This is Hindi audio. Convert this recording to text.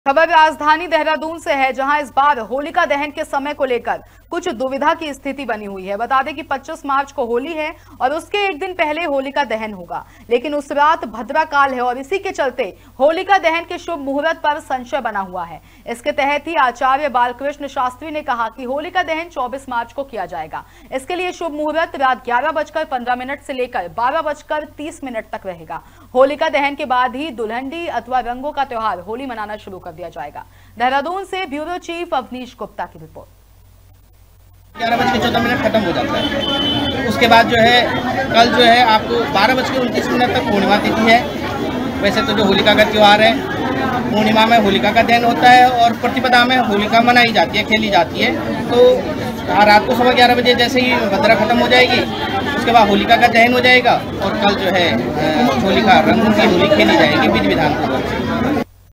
खबर राजधानी देहरादून से है, जहां इस बार होलिका दहन के समय को लेकर कुछ दुविधा की स्थिति बनी हुई है। बता दें कि 25 मार्च को होली है और उसके एक दिन पहले होलिका दहन होगा, लेकिन उस रात भद्रा काल है और इसी के चलते होलिका दहन के शुभ मुहूर्त पर संशय बना हुआ है। इसके तहत ही आचार्य बालकृष्ण शास्त्री ने कहा कि होलिका दहन 24 मार्च को किया जाएगा। इसके लिए शुभ मुहूर्त रात 11:15 से लेकर 12:30 तक रहेगा। होलिका दहन के बाद ही दुल्हनडी अथवा रंगों का त्योहार होली मनाना शुरू कर दिया जाएगा। देहरादून से ब्यूरो चीफ अवनीश गुप्ता की रिपोर्ट। 11:14 खत्म हो जाता है। उसके बाद जो है कल जो है आपको 12:29 तक पूर्णिमा तिथि है। वैसे तो जो होलिका का त्यौहार है, पूर्णिमा में होलिका का दहन होता है और प्रतिपदा में होलिका मनाई जाती है, खेली जाती है। तो रात को 11:15 बजे जैसे ही भद्रा खत्म हो जाएगी, उसके बाद होलिका का दहन हो जाएगा और कल जो है होलिका रंगों की होली खेली जाएगी विधि विधान पूर्वक।